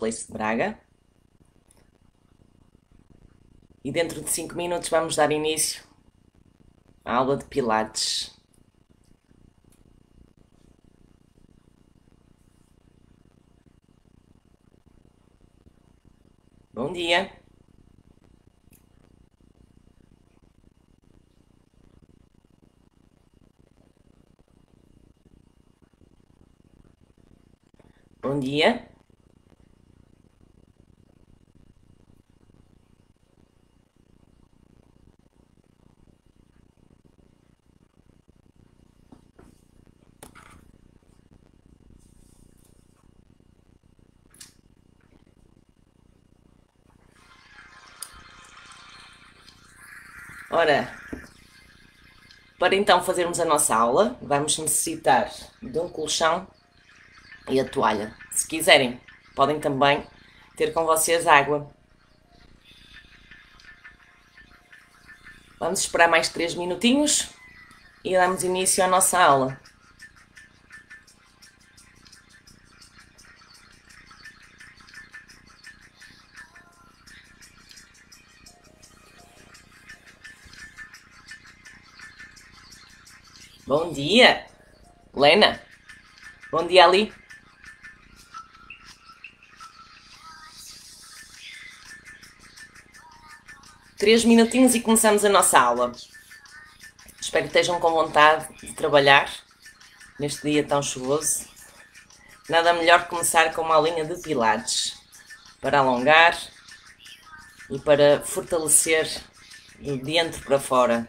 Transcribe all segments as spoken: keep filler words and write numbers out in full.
Place de Braga. E dentro de cinco minutos vamos dar início à aula de Pilates. Bom dia. Bom dia. Ora, para então fazermos a nossa aula, vamos necessitar de um colchão e a toalha. Se quiserem, podem também ter com vocês água. Vamos esperar mais três minutinhos e damos início à nossa aula. Bom dia, Lena. Bom dia, Ali. Três minutinhos e começamos a nossa aula. Espero que estejam com vontade de trabalhar neste dia tão chuvoso. Nada melhor que começar com uma aulinha de Pilates para alongar e para fortalecer de dentro para fora.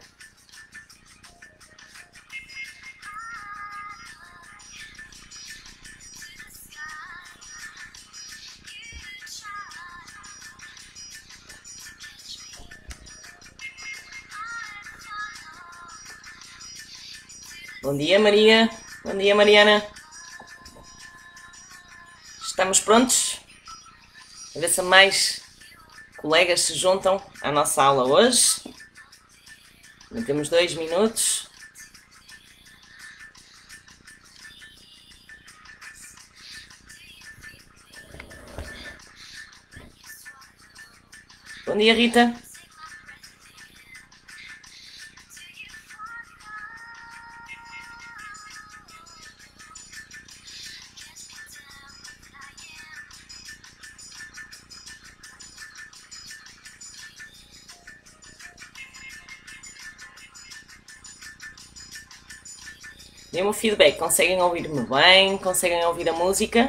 Bom dia, Maria. Bom dia, Mariana. Estamos prontos? A ver se mais colegas se juntam à nossa aula hoje. Ainda temos dois minutos. Bom dia, Rita. Dê-me o feedback. Conseguem ouvir-me bem? Conseguem ouvir a música?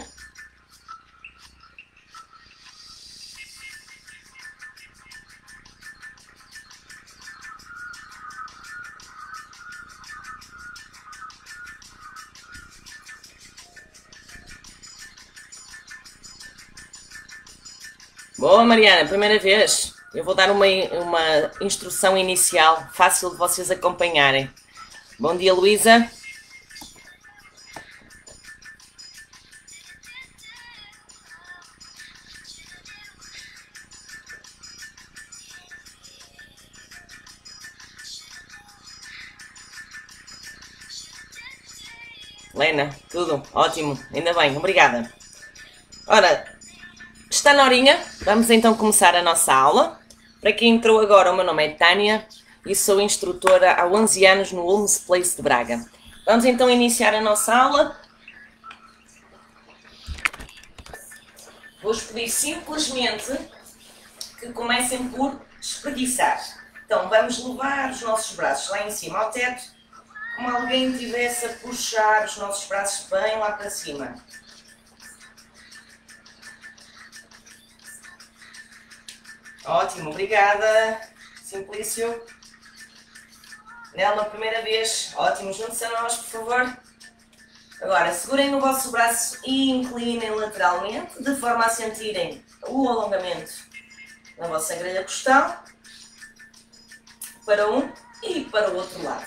Boa, Mariana. Primeira vez. Eu vou dar uma, uma instrução inicial, fácil de vocês acompanharem. Bom dia, Luísa. Lena, tudo ótimo, ainda bem, obrigada. Ora, está na horinha, vamos então começar a nossa aula. Para quem entrou agora, o meu nome é Tânia e sou instrutora há onze anos no Holmes Place de Braga. Vamos então iniciar a nossa aula. Vou-vos pedir simplesmente que comecem por espreguiçar. Então vamos levar os nossos braços lá em cima ao teto, como alguém estivesse a puxar os nossos braços bem lá para cima. Ótimo, obrigada, Simplício. Nelma, primeira vez. Ótimo, junte-se a nós, por favor. Agora, segurem no vosso braço e inclinem lateralmente, de forma a sentirem o alongamento na vossa grelha costal, para um e para o outro lado.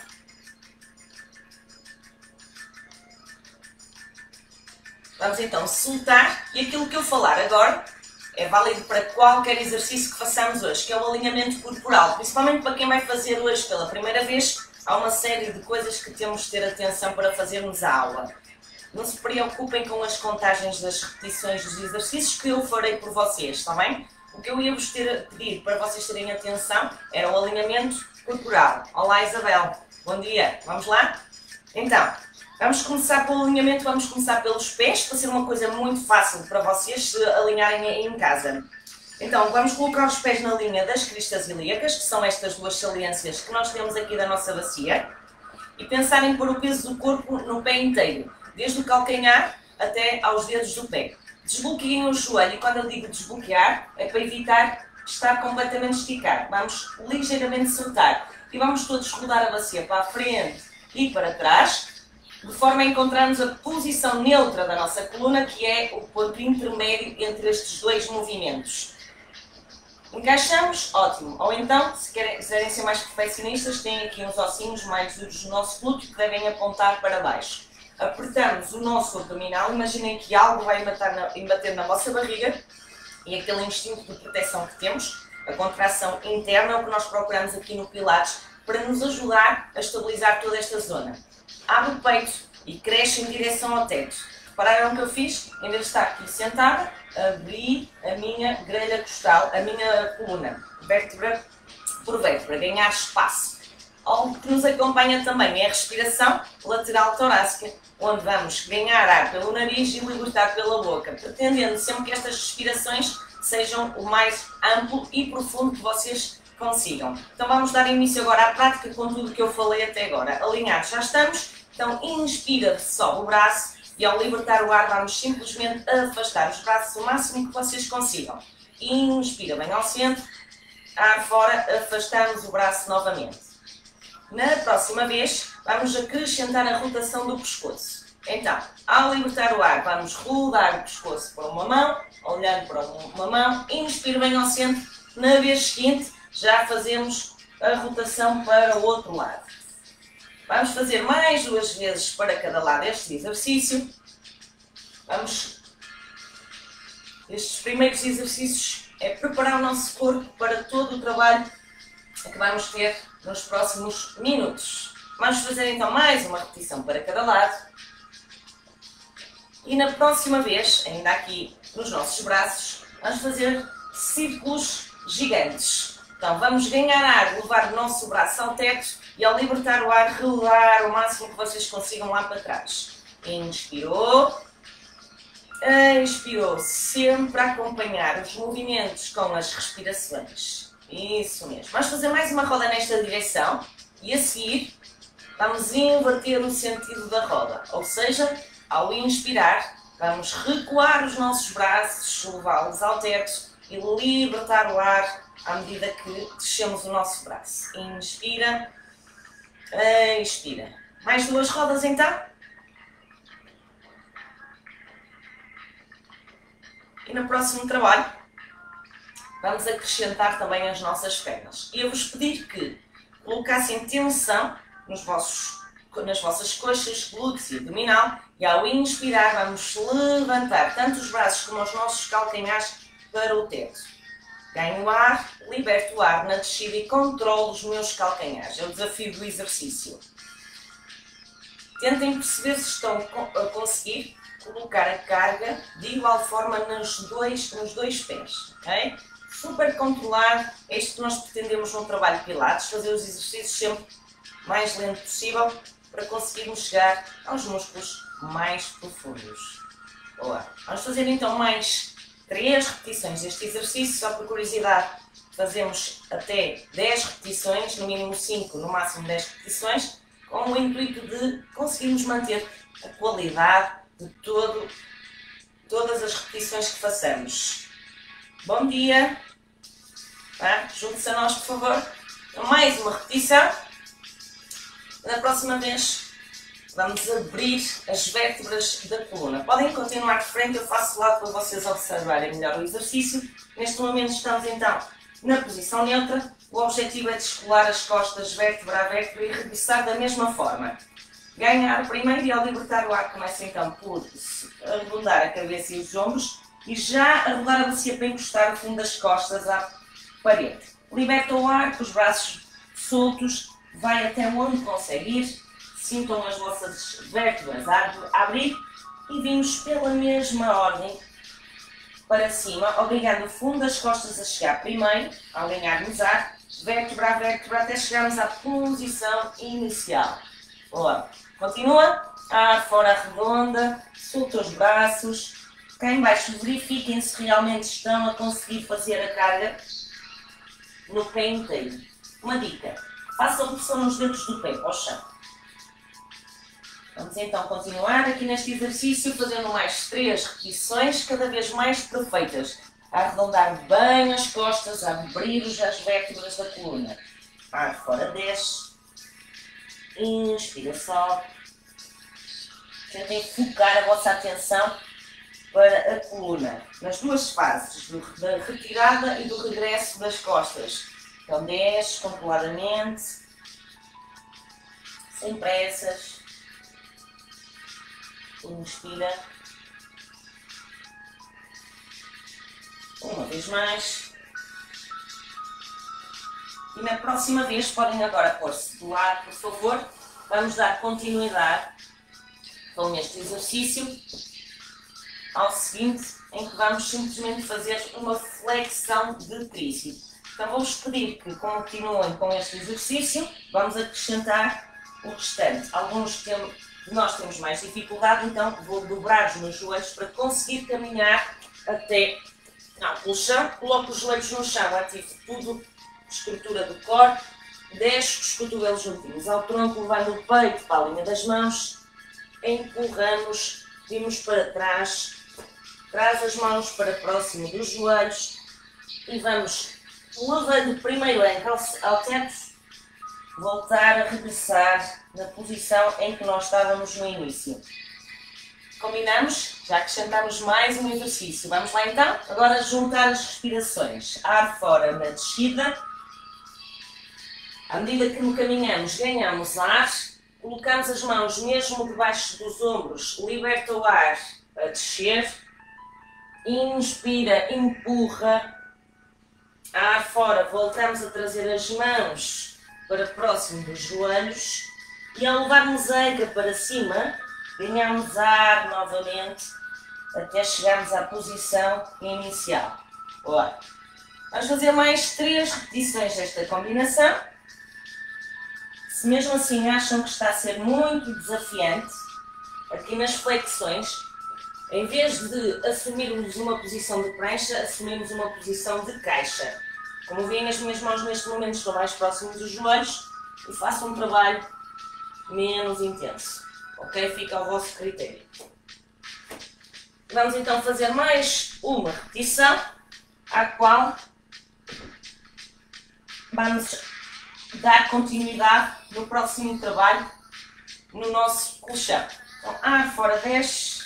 Vamos então soltar, e aquilo que eu falar agora é válido para qualquer exercício que façamos hoje, que é o alinhamento corporal, principalmente para quem vai fazer hoje pela primeira vez. Há uma série de coisas que temos de ter atenção para fazermos a aula. não se preocupem com as contagens das repetições dos exercícios que eu farei por vocês, está bem? O que eu ia vos ter, pedir para vocês terem atenção era o alinhamento corporal. Olá Isabel, bom dia, vamos lá? Então, vamos começar pelo alinhamento, vamos começar pelos pés, para ser uma coisa muito fácil para vocês se alinharem em casa. Então, vamos colocar os pés na linha das cristas ilíacas, que são estas duas saliências que nós temos aqui da nossa bacia, e pensar em pôr o peso do corpo no pé inteiro, desde o calcanhar até aos dedos do pé. Desbloqueiem o joelho, e quando eu digo desbloquear, é para evitar estar completamente esticado. Vamos ligeiramente soltar e vamos todos rodar a bacia para a frente e para trás, de forma a encontrarmos a posição neutra da nossa coluna, que é o ponto intermédio entre estes dois movimentos. Encaixamos? Ótimo. Ou então, se quiserem ser mais perfeccionistas, têm aqui uns ossinhos mais duros no nosso glúteo que devem apontar para baixo. Apertamos o nosso abdominal, imaginem que algo vai embater na, embater na vossa barriga e aquele instinto de proteção que temos, a contração interna, é o que nós procuramos aqui no Pilates para nos ajudar a estabilizar toda esta zona. Abre o peito e cresce em direção ao teto. Repararam o que eu fiz? Em vez de estar aqui sentada, abri a minha grelha costal, a minha coluna, vértebra por vértebra, ganhar espaço. Algo que nos acompanha também é a respiração lateral torácica, onde vamos ganhar ar pelo nariz e libertar pela boca, pretendendo sempre que estas respirações sejam o mais amplo e profundo que vocês consigam. Então vamos dar início agora à prática com tudo o que eu falei até agora. Alinhados já estamos, então inspira, sobe o braço e ao libertar o ar vamos simplesmente afastar os braços o máximo que vocês consigam. Inspira bem ao centro, ar fora, afastamos o braço novamente. Na próxima vez, vamos acrescentar a rotação do pescoço. Então, ao libertar o ar, vamos rodar o pescoço para uma mão, olhando para uma mão, inspira bem ao centro. Na vez seguinte, já fazemos a rotação para o outro lado. Vamos fazer mais duas vezes para cada lado este exercício. Vamos... Estes primeiros exercícios é preparar o nosso corpo para todo o trabalho que vamos ter nos próximos minutos. Vamos fazer então mais uma repetição para cada lado. E na próxima vez, ainda aqui nos nossos braços, vamos fazer círculos gigantes. Então vamos ganhar ar, levar o nosso braço ao teto e ao libertar o ar, rodar o máximo que vocês consigam lá para trás. Inspirou. Expirou. Sempre a acompanhar os movimentos com as respirações. Isso mesmo. Vamos fazer mais uma roda nesta direção e a seguir vamos inverter o sentido da roda. Ou seja, ao inspirar, vamos recuar os nossos braços, levá-los ao teto e libertar o ar à medida que descemos o nosso braço. Inspira, expira. Mais duas rodas então. E no próximo trabalho, vamos acrescentar também as nossas pernas. E eu vos pedir que colocassem tensão nos vossos, nas vossas coxas, glúteos e abdominal. E ao inspirar vamos levantar tanto os braços como os nossos calcanhares para o teto. Ganho o ar, liberto o ar na descida e controlo os meus calcanhares. É o desafio do exercício. Tentem perceber se estão a conseguir colocar a carga de igual forma nos dois, nos dois pés. Okay? Super controlado, é isto que nós pretendemos no trabalho Pilates, fazer os exercícios sempre mais lento possível para conseguirmos chegar aos músculos mais profundos. Boa. Vamos fazer então mais três repetições deste exercício, só por curiosidade fazemos até dez repetições, no mínimo cinco, no máximo dez repetições, com o intuito de conseguirmos manter a qualidade de todo, todas as repetições que façamos. Bom dia! Tá? Junte-se a nós, por favor. Então, mais uma repetição. Na próxima vez, vamos abrir as vértebras da coluna. Podem continuar de frente, eu faço lado para vocês observarem melhor o exercício. Neste momento estamos então na posição neutra. O objetivo é descolar as costas vértebra a vértebra e regressar da mesma forma. Ganhar primeiro e ao libertar o ar começa então por arredondar a cabeça e os ombros e já arredondar a bacia para encostar o fundo das costas à parede. Liberta o ar com os braços soltos, vai até onde consegue ir, sintam as vossas vértebras a abrir e vimos pela mesma ordem para cima, obrigando o fundo das costas a chegar primeiro, ao ganharmos ar, vértebra a vértebra, até chegarmos à posição inicial. Boa. Continua, ar fora arredonda, solta os braços. Cá em baixo verifiquem se realmente estão a conseguir fazer a carga no pé inteiro. Uma dica, façam pressão nos dedos do pé ao chão. Vamos então continuar aqui neste exercício fazendo mais três repetições cada vez mais perfeitas. A arredondar bem as costas, a abrir as vértebras da coluna. Ar fora, desce. Inspira, sobe. Tentem focar a vossa atenção para a coluna, nas duas fases, do, da retirada e do regresso das costas. Então desce controladamente, sem pressas. Inspira. Uma vez mais. E na próxima vez podem agora pôr-se do lado, por favor. Vamos dar continuidade com este exercício ao seguinte, em que vamos simplesmente fazer uma flexão de tríceps. Então vou-vos pedir que continuem com este exercício. Vamos acrescentar o restante. Alguns de nós temos mais dificuldade, então vou dobrar os meus joelhos para conseguir caminhar até ao colchão. Coloco os joelhos no chão, ativo tudo, estrutura do core, deixo os cotovelos juntinhos ao tronco, levando o peito para a linha das mãos, empurramos, vimos para trás, traz as mãos para próximo dos joelhos e vamos levando primeiro ankle ao teto, voltar a regressar na posição em que nós estávamos no início. Combinamos? Já acrescentamos mais um exercício. Vamos lá então? Agora juntar as respirações. Ar fora na descida. À medida que caminhamos, ganhamos ar. Colocamos as mãos mesmo debaixo dos ombros. Liberta o ar a descer. Inspira, empurra. Ar fora, voltamos a trazer as mãos para próximo dos joelhos. E ao levarmos a anca para cima, ganhamos ar novamente até chegarmos à posição inicial. Boa. Vamos fazer mais três repetições desta combinação. Se mesmo assim acham que está a ser muito desafiante, aqui nas flexões, em vez de assumirmos uma posição de prancha, assumimos uma posição de caixa. Como veem, as minhas mãos neste momento estão mais próximas dos joelhos e faço um trabalho menos intenso. Ok? Fica ao vosso critério. Vamos então fazer mais uma repetição, à qual vamos dar continuidade no próximo trabalho no nosso colchão. Então, ar fora, desce.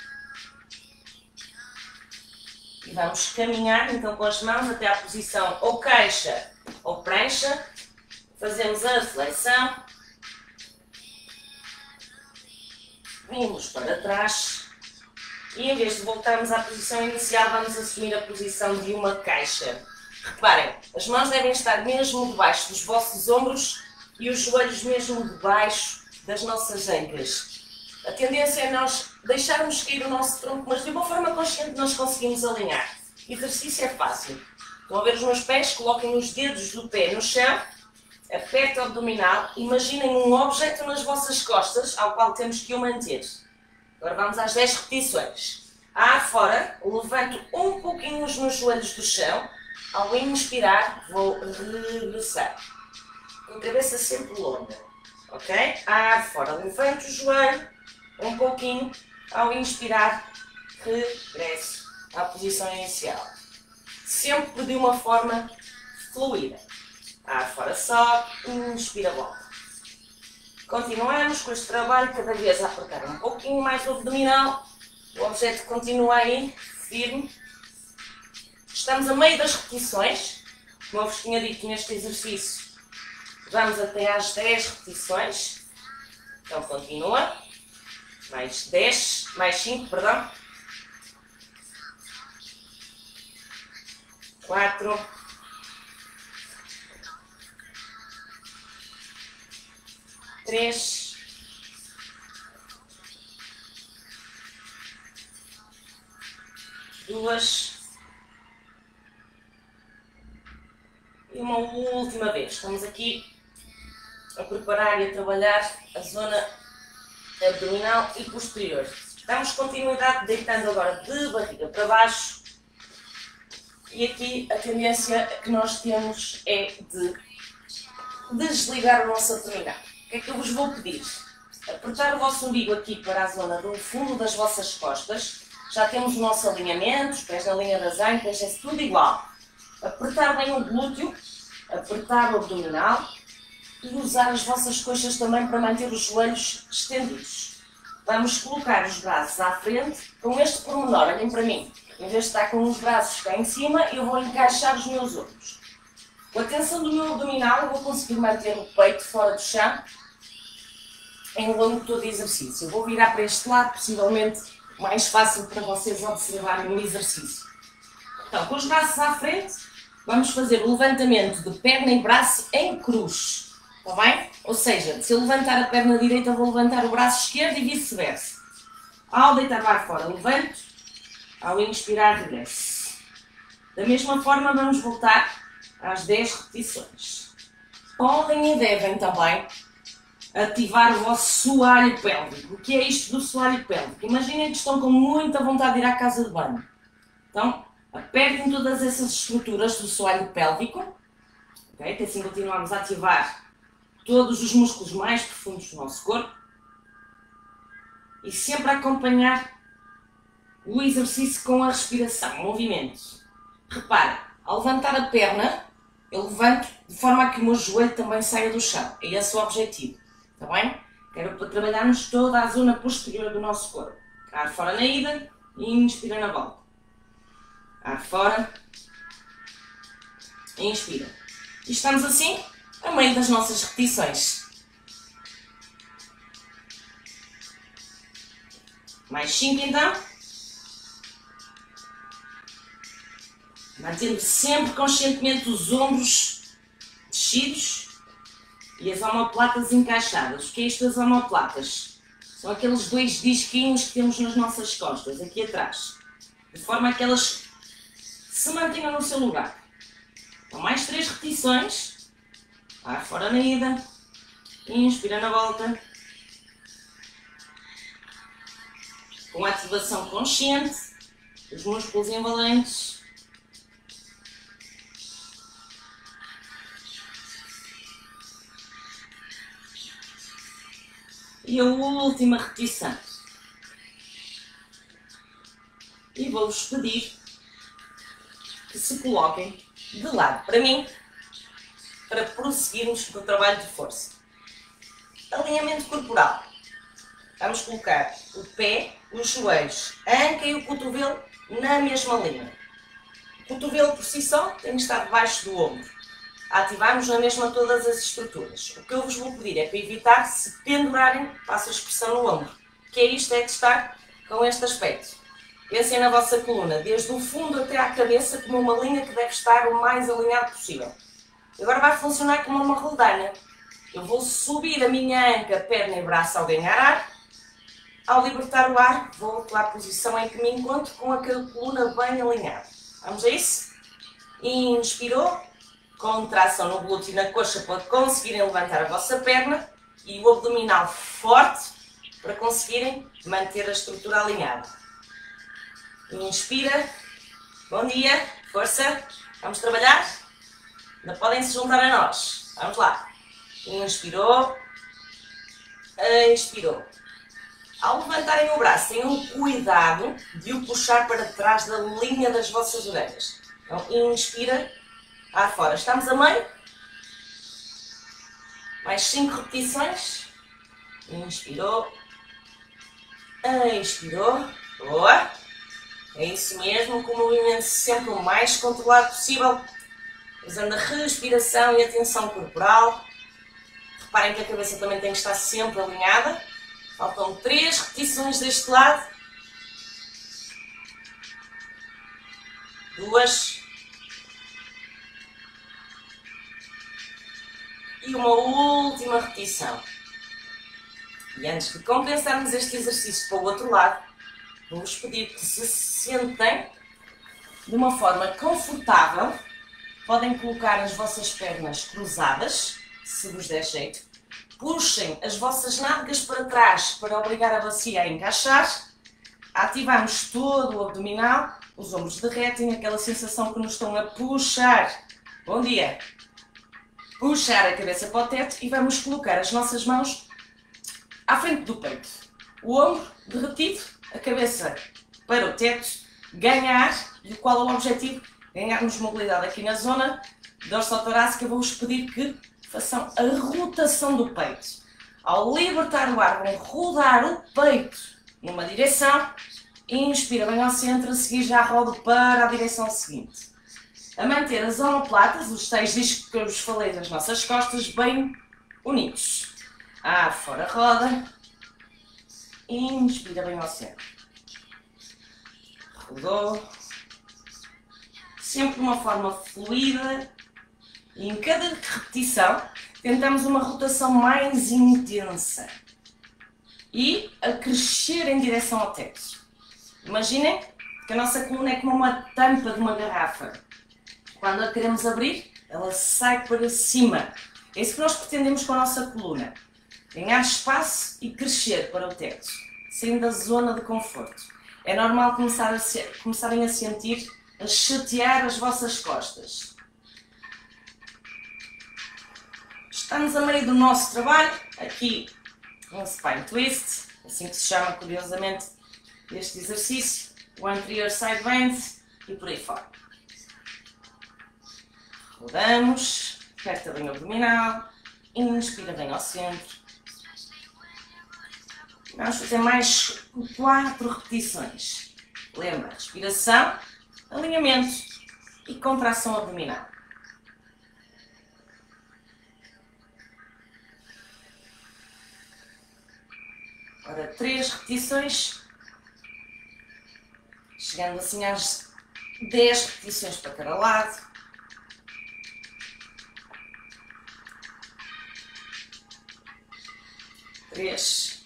E vamos caminhar então com as mãos até à posição ou caixa ou prancha. Fazemos a flexão. Vimos para trás e em vez de voltarmos à posição inicial, vamos assumir a posição de uma caixa. Reparem, as mãos devem estar mesmo debaixo dos vossos ombros e os joelhos mesmo debaixo das nossas ancas. A tendência é nós deixarmos cair o nosso tronco, mas de uma forma consciente nós conseguimos alinhar. O exercício é fácil. Estão a ver os meus pés? Coloquem os dedos do pé no chão. Aperta o abdominal, imaginem um objeto nas vossas costas ao qual temos que o manter. Agora vamos às dez repetições. Ar fora, levanto um pouquinho os meus joelhos do chão. Ao inspirar, vou regressar. Com a cabeça sempre longa. Ok? Ar fora, levanto o joelho um pouquinho. Ao inspirar, regresso à posição inicial. Sempre de uma forma fluida. Ar fora, sobe, inspira, volta. Continuamos com este trabalho, cada vez a apertar um pouquinho mais o abdominal. O objeto continua aí, firme. Estamos a meio das repetições. Como eu vos tinha dito neste exercício, vamos até às dez repetições. Então continua. Mais dez, mais cinco, perdão. quatro. três, duas. E uma última vez. Estamos aqui a preparar e a trabalhar a zona abdominal e posterior. Damos continuidade deitando agora de barriga para baixo. E aqui a tendência que nós temos é de desligar o nosso abdominal. O que é que eu vos vou pedir? Apertar o vosso umbigo aqui para a zona do fundo das vossas costas. Já temos o nosso alinhamento, os pés na linha das ancas, é tudo igual. Apertar bem o glúteo, apertar o abdominal e usar as vossas coxas também para manter os joelhos estendidos. Vamos colocar os braços à frente com este pormenor, olhem para mim. Em vez de estar com os braços cá em cima, eu vou encaixar os meus ombros. Com a tensão do meu abdominal, eu vou conseguir manter o peito fora do chão em longo todo o exercício. Eu vou virar para este lado, possivelmente mais fácil para vocês observarem o exercício. Então, com os braços à frente, vamos fazer o levantamento de perna e braço em cruz. Está bem? Ou seja, se eu levantar a perna direita, vou levantar o braço esquerdo e vice-versa. Ao deitar para fora, levanto. Ao inspirar, regresso. Da mesma forma, vamos voltar às dez repetições. Podem e devem também ativar o vosso soalho pélvico. O que é isto do soalho pélvico? Imaginem que estão com muita vontade de ir à casa de banho. Então, apertem todas essas estruturas do soalho pélvico. Okay? Que assim continuamos a ativar todos os músculos mais profundos do nosso corpo. E sempre a acompanhar o exercício com a respiração, o movimento. Repara, ao levantar a perna, eu levanto de forma a que o meu joelho também saia do chão. É esse o objetivo. Está bem? Quero para trabalharmos toda a zona posterior do nosso corpo. Ar fora na ida e inspira na volta. Ar fora. E inspira. E estamos assim a meio das nossas repetições. Mais cinco então. Mantendo sempre conscientemente os ombros descidos e as omoplatas encaixadas. O que é isto das omoplatas? São aqueles dois disquinhos que temos nas nossas costas, aqui atrás. De forma a que elas se mantenham no seu lugar. Então, mais três repetições. Ar fora na ida. Inspira na volta. Com a ativação consciente dos músculos envolventes. E a última repetição. E vou-vos pedir que se coloquem de lado para mim, para prosseguirmos no trabalho de força. Alinhamento corporal. Vamos colocar o pé, os joelhos, a anca e o cotovelo na mesma linha. O cotovelo por si só tem que estar debaixo do ombro. Ativarmos na mesma todas as estruturas. O que eu vos vou pedir é para evitar se pendurarem, passo a expressão, no ombro. Que é isto, é de estar com este aspecto. Pensem na vossa coluna, desde o fundo até à cabeça, como uma linha que deve estar o mais alinhado possível. Agora vai funcionar como uma roldana. Eu vou subir a minha anca, perna e braço ao ganhar ar. Ao libertar o ar, volto à posição em que me encontro com a coluna bem alinhada. Vamos a isso? Inspirou. Contração no glúteo e na coxa para conseguirem levantar a vossa perna e o abdominal forte para conseguirem manter a estrutura alinhada. Inspira. Bom dia. Força. Vamos trabalhar? Ainda podem se juntar a nós. Vamos lá. Inspirou. Expirou. Ao levantarem o braço, tenham cuidado de o puxar para trás da linha das vossas orelhas. Então, inspira. Ar fora. Estamos a meio. Mais cinco repetições. Inspirou. Expirou. Boa. É isso mesmo, com o movimento sempre o mais controlado possível. Usando a respiração e a tensão corporal. Reparem que a cabeça também tem que estar sempre alinhada. Faltam três repetições deste lado. Duas. E uma última repetição. E antes de compensarmos este exercício para o outro lado, vou-vos pedir que se sentem de uma forma confortável, podem colocar as vossas pernas cruzadas, se vos der jeito. Puxem as vossas nádegas para trás para obrigar a bacia a encaixar. Ativamos todo o abdominal, os ombros derretem, aquela sensação que nos estão a puxar. Bom dia! Puxar a cabeça para o teto e vamos colocar as nossas mãos à frente do peito. O ombro derretido, a cabeça para o teto, ganhar, e qual é o objetivo? Ganharmos mobilidade aqui na zona dorsal-torácica. Vou-vos pedir que façam a rotação do peito. Ao libertar o ar, vão rodar o peito numa direção, inspira bem ao centro, a seguir já rodo para a direção seguinte. A manter as omoplatas, os seis discos que eu vos falei das nossas costas, bem unidos. Ar fora, roda. Inspira bem ao centro. Rodou. Sempre de uma forma fluida. E em cada repetição, tentamos uma rotação mais intensa. E a crescer em direção ao teto. Imaginem que a nossa coluna é como uma tampa de uma garrafa. Quando a queremos abrir, ela sai para cima. É isso que nós pretendemos com a nossa coluna. Ganhar espaço e crescer para o teto, saindo da zona de conforto. É normal começar a se, começarem a sentir, a chatear as vossas costas. Estamos a meio do nosso trabalho, aqui um spine twist, assim que se chama curiosamente este exercício, o anterior side bend e por aí fora. Rodamos, aperta bem o abdominal, inspira bem ao centro. Vamos fazer mais quatro repetições. Lembra, respiração, alinhamento e contração abdominal. Agora três repetições, chegando assim às dez repetições para cada lado. Três,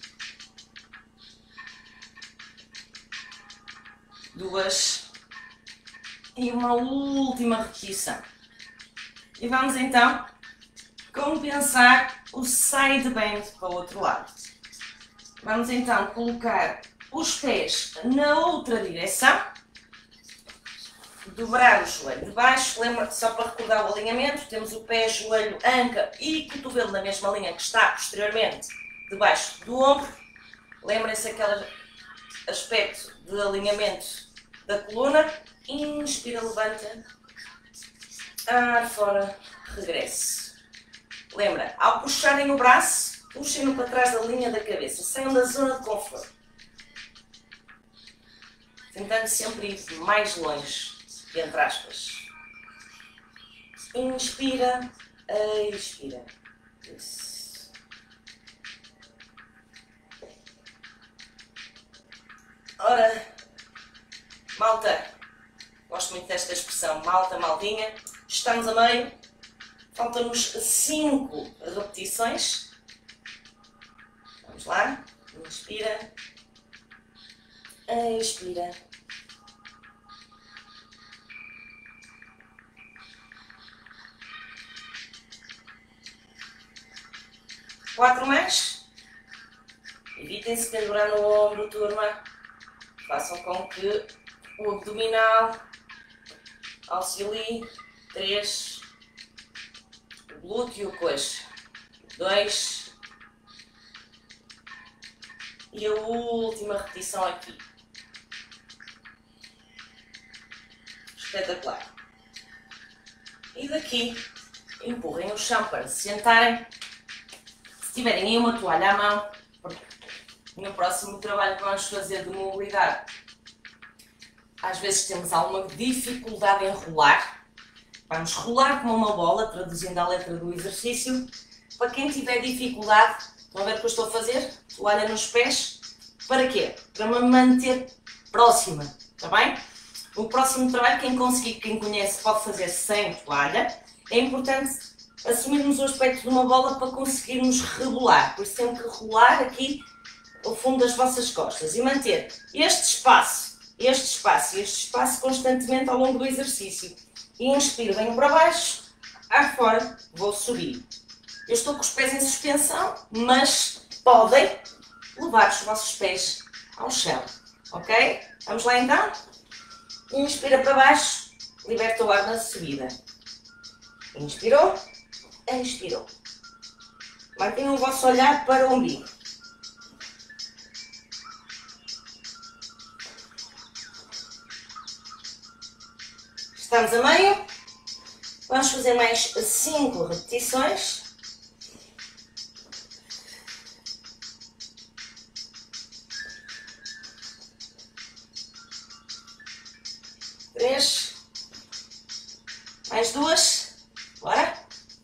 duas e uma última repetição. E vamos então compensar o side bend para o outro lado. Vamos então colocar os pés na outra direção, dobrar o joelho de baixo. Lembra, só para recordar o alinhamento, temos o pé, joelho, anca e cotovelo na mesma linha que está posteriormente debaixo do ombro. Lembrem-se aquele aspecto de alinhamento da coluna. Inspira, levanta. Ar fora, regresse. Lembra, ao puxarem o braço, puxem-no para trás da linha da cabeça. Saiam da zona de conforto. Tentando sempre ir mais longe, entre aspas. Inspira, expira. Isso. Ora, malta, gosto muito desta expressão, malta, maldinha, estamos a meio, faltam-nos cinco repetições. Vamos lá, inspira, expira. Quatro mais. Evitem-se pendurar no ombro, turma. Façam com que o abdominal auxilie. Três. Glúteo, coxa. Dois. E a última repetição aqui. Espetacular. E daqui, empurrem o chão para se sentarem. Se tiverem aí uma toalha à mão, no próximo trabalho que vamos fazer de mobilidade, às vezes temos alguma dificuldade em rolar. Vamos rolar como uma bola, traduzindo a letra do exercício. Para quem tiver dificuldade, estão a ver o que eu estou a fazer? Toalha nos pés. Para quê? Para me manter próxima, está bem? O próximo trabalho, quem conseguir, quem conhece, pode fazer sem toalha. É importante assumirmos o aspecto de uma bola para conseguirmos rebolar. Por isso tem que rolar aqui o fundo das vossas costas e manter este espaço este espaço e este espaço constantemente ao longo do exercício. Inspiro, venho para baixo, ar fora, vou subir. Eu estou com os pés em suspensão, mas podem levar os vossos pés ao chão, ok? Vamos lá então? Inspira para baixo, liberta o ar na subida. Inspirou, expirou. Mantenham o vosso olhar para o umbigo. Estamos a meio. Vamos fazer mais cinco repetições. Três. Mais duas. Bora.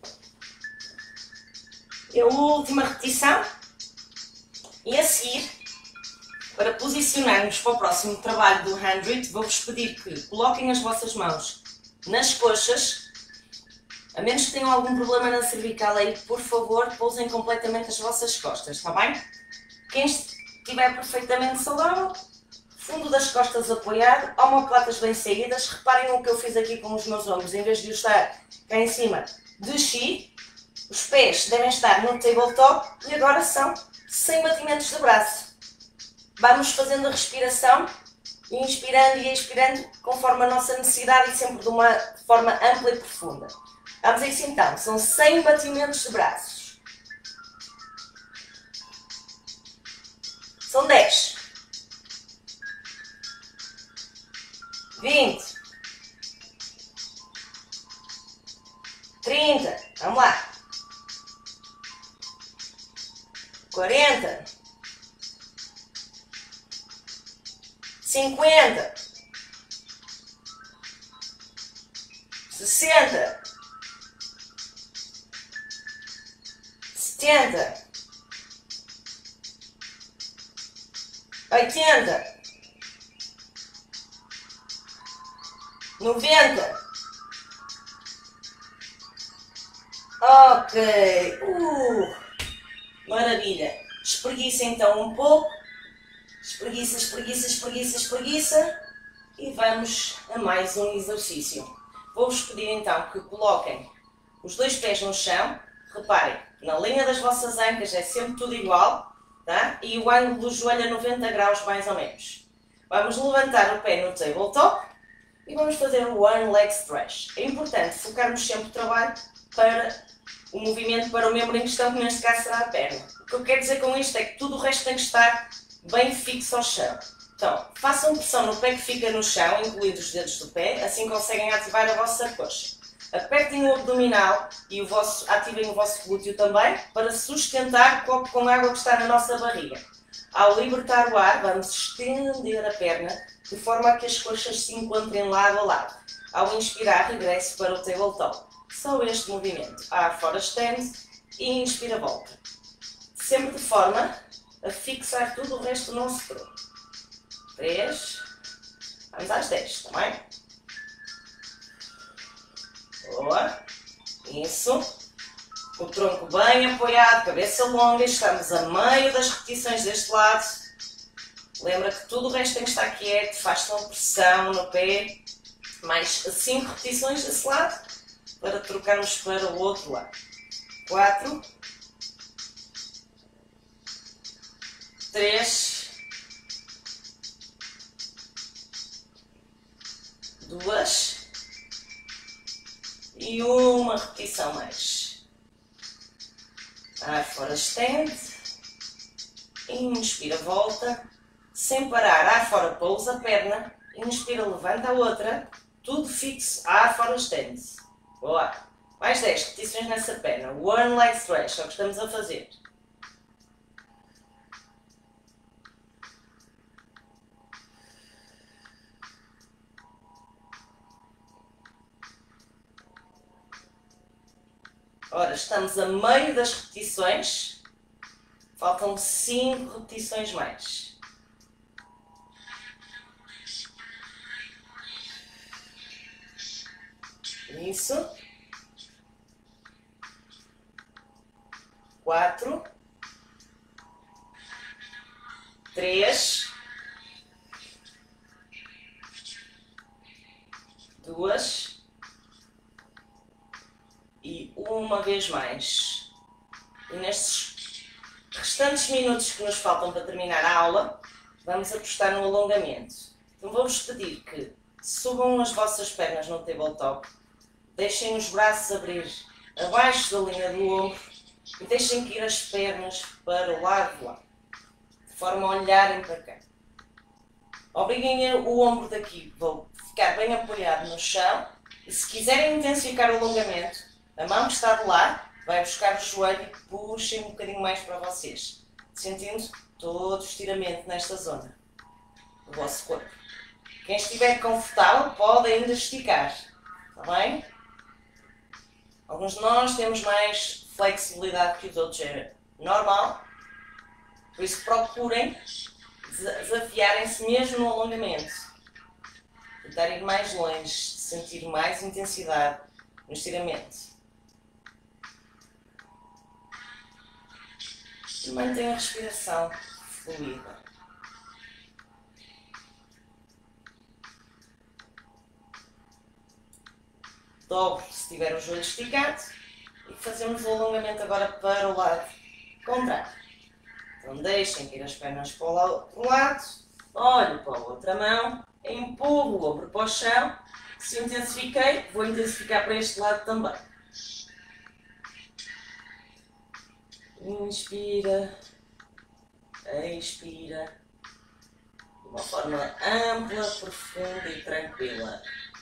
E a última repetição. E a seguir, para posicionarmos para o próximo trabalho do cem, vou-vos pedir que coloquem as vossas mãos nas coxas. A menos que tenham algum problema na cervical aí, por favor, pousem completamente as vossas costas, está bem? Quem estiver perfeitamente saudável, fundo das costas apoiado, omoplatas bem saídas. Reparem no que eu fiz aqui com os meus ombros, em vez de eu estar cá em cima, desci. Os pés devem estar no tabletop e agora são sem batimentos de braço. Vamos fazendo a respiração, inspirando e expirando conforme a nossa necessidade e sempre de uma forma ampla e profunda. Vamos a isso então, são cem batimentos de braços. São dez. vinte. trinta. Vamos lá. quarenta. cinquenta. sessenta. setenta. oitenta. noventa. Ok. Uh, maravilha. Espreguiça então um pouco. Espreguiça, espreguiça, espreguiça, espreguiça. E vamos a mais um exercício. Vou-vos pedir então que coloquem os dois pés no chão. Reparem, na linha das vossas ancas é sempre tudo igual, tá? E o ângulo do joelho a noventa graus mais ou menos. Vamos levantar o pé no tabletop e vamos fazer o One Leg Stretch. É importante focarmos sempre o trabalho para o movimento para o membro em questão, que neste caso será a perna. O que eu quero dizer com isto é que tudo o resto tem que estar bem fixo ao chão. Então, façam pressão no pé que fica no chão, incluindo os dedos do pé, assim conseguem ativar a vossa coxa. Apertem o abdominal e o vosso, ativem o vosso glúteo também para sustentar o copo com água que está na nossa barriga. Ao libertar o ar, vamos estender a perna de forma a que as coxas se encontrem lado a lado. Ao inspirar, regresse para o tabletop. Só este movimento. Ar fora, estende e inspira, volta. Sempre de forma a fixar tudo o resto do nosso tronco. três. Vamos às dez, está bem? Boa. Isso. O tronco bem apoiado, cabeça longa. Estamos a meio das repetições deste lado. Lembra que tudo o resto tem que estar quieto. Façam pressão no pé. Mais cinco repetições desse lado para trocarmos para o outro lado. quatro. três. duas. E uma repetição mais. Ar fora, estende. Inspira, volta. Sem parar, ar fora, pousa a perna. Inspira, levanta a outra. Tudo fixo, ar fora, estende. Boa. Mais dez repetições nessa perna. One leg stretch, é o que estamos a fazer. Ora, estamos a meio das repetições. Faltam cinco repetições mais. Isso. Quatro. Três. duas e uma vez mais. E nestes restantes minutos que nos faltam para terminar a aula, vamos apostar no alongamento. Então vou-vos pedir que subam as vossas pernas no tabletop, deixem os braços abrir abaixo da linha do ombro e deixem que ir as pernas para o lado de lá, de forma a olharem para cá. Obriguem o ombro daqui, vou ficar bem apoiado no chão e se quiserem intensificar o alongamento, a mão que está de lá vai buscar o joelho e puxem um bocadinho mais para vocês, sentindo todo o estiramento nesta zona do vosso corpo. Quem estiver confortável pode ainda esticar, está bem? Alguns de nós temos mais flexibilidade que os outros, é normal, por isso procurem desafiarem-se mesmo no alongamento, tentar ir mais longe, sentir mais intensidade no estiramento. E mantenha a respiração fluida. Dobre se tiver o joelho esticado e fazemos o alongamento agora para o lado contrário. Então deixem ir as pernas para o outro lado, olho para a outra mão, empurro o ombro para o chão. Se intensifiquei, vou intensificar para este lado também. Inspira, expira, de uma forma ampla, profunda e tranquila.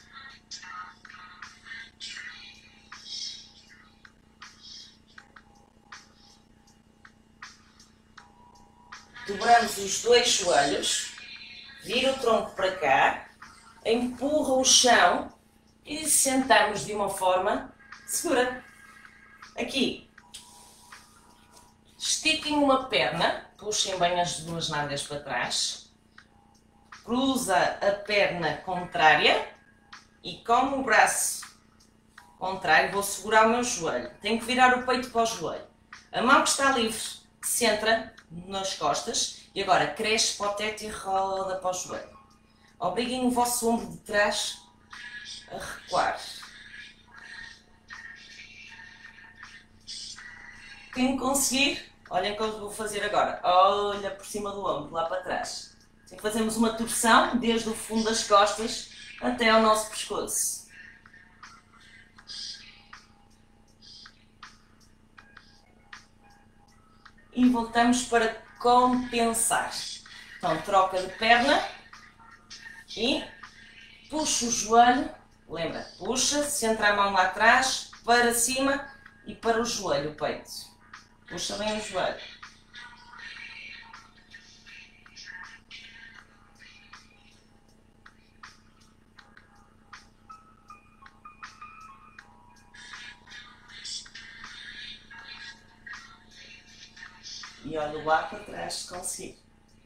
Dobramos os dois joelhos, vira o tronco para cá, empurra o chão e sentamos de uma forma segura. Aqui, estiquem uma perna, puxem bem as duas nádegas para trás, cruza a perna contrária e com o braço contrário vou segurar o meu joelho. Tenho que virar o peito para o joelho. A mão que está livre centra nas costas e agora cresce para o teto e roda para o joelho. Obriguem o vosso ombro de trás a recuar. Quem conseguir, olhem o que eu vou fazer agora. Olha por cima do ombro, lá para trás. Assim fazemos uma torção desde o fundo das costas até ao nosso pescoço. E voltamos para compensar. Então, troca de perna e puxa o joelho. Lembra, puxa, centra a mão lá atrás, para cima e para o joelho, o peito. Puxa bem o joelho. E olho lá para trás se conseguir.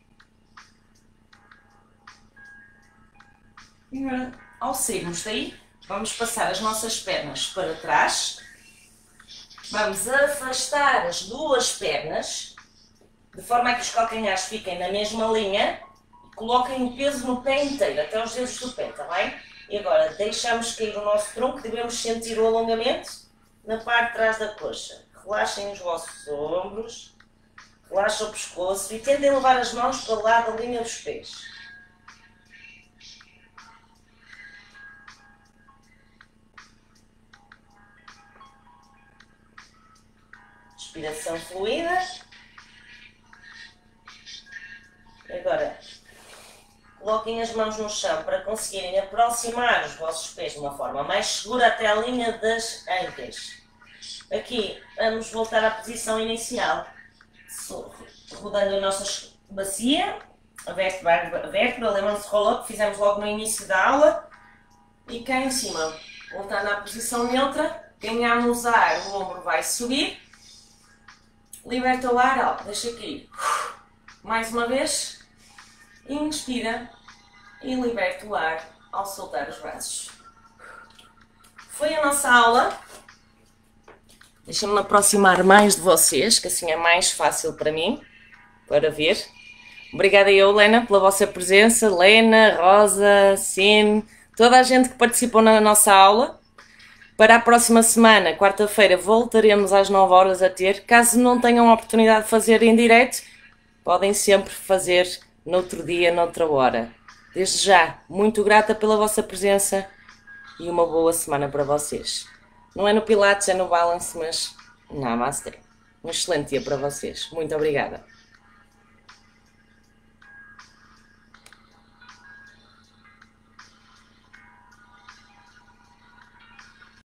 E agora, ao sairmos daí, vamos passar as nossas pernas para trás. Vamos afastar as duas pernas, de forma a que os calcanhares fiquem na mesma linha. E coloquem o peso no pé inteiro, até os dedos do pé, está bem? E agora, deixamos cair o nosso tronco, devemos sentir o alongamento na parte de trás da coxa. Relaxem os vossos ombros. Relaxa o pescoço e tentem levar as mãos para o lado da linha dos pés. Respiração fluida. Agora, coloquem as mãos no chão para conseguirem aproximar os vossos pés de uma forma mais segura até a linha das ancas. Aqui, vamos voltar à posição inicial. Rodando a nossa bacia, a vértebra, a vértebra, lembram-se do roll-up que fizemos logo no início da aula, e cá em cima, voltando à posição neutra, ganhamos ar, o ombro vai subir, liberta o ar, ó, deixa cair, mais uma vez, inspira e liberta o ar ao soltar os braços. Foi a nossa aula. Deixem-me aproximar mais de vocês, que assim é mais fácil para mim, para ver. Obrigada eu, Lena, pela vossa presença. Lena, Rosa, Sim, toda a gente que participou na nossa aula. Para a próxima semana, quarta-feira, voltaremos às nove horas a ter. Caso não tenham a oportunidade de fazer em direto, podem sempre fazer noutro dia, noutra hora. Desde já, muito grata pela vossa presença e uma boa semana para vocês. Não é no Pilates, é no Balance, mas Namastê. Um excelente dia para vocês. Muito obrigada.